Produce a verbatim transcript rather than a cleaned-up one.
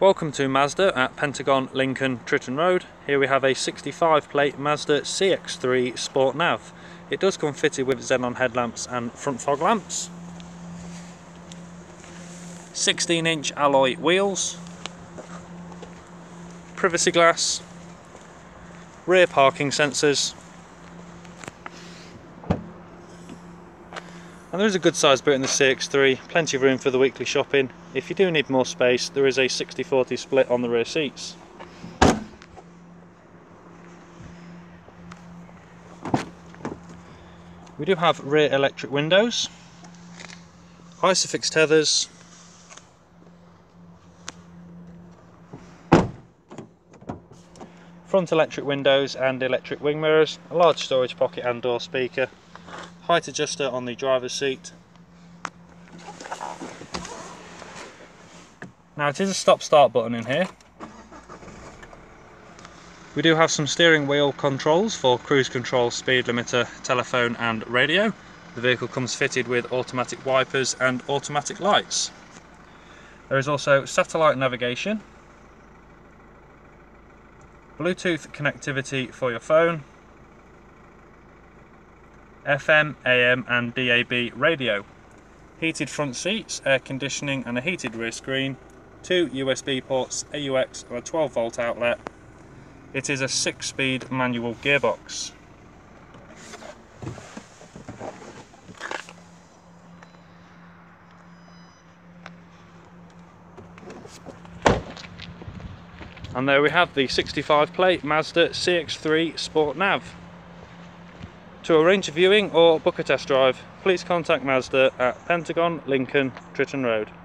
Welcome to Mazda at Pentagon, Lincoln, Tritton Road. Here we have a sixty-five plate Mazda C X three Sport Nav. It does come fitted with xenon headlamps and front fog lamps. sixteen inch alloy wheels, privacy glass, rear parking sensors, and there is a good sized boot in the C X three, plenty of room for the weekly shopping. If you do need more space, there is a sixty forty split on the rear seats. We do have rear electric windows, isofix tethers, front electric windows and electric wing mirrors, a large storage pocket and door speaker, height adjuster on the driver's seat. Now it is a stop-start button in here. We do have some steering wheel controls for cruise control, speed limiter, telephone and radio. The vehicle comes fitted with automatic wipers and automatic lights. There is also satellite navigation, Bluetooth connectivity for your phone, F M, A M and D A B radio, heated front seats, air conditioning and a heated rear screen, two U S B ports, A U X and a twelve volt outlet. It is a six speed manual gearbox. And there we have the sixty-five plate Mazda C X three Sport Nav. To arrange a viewing or book a test drive, please contact Mazda at Pentagon, Lincoln, Tritton Road.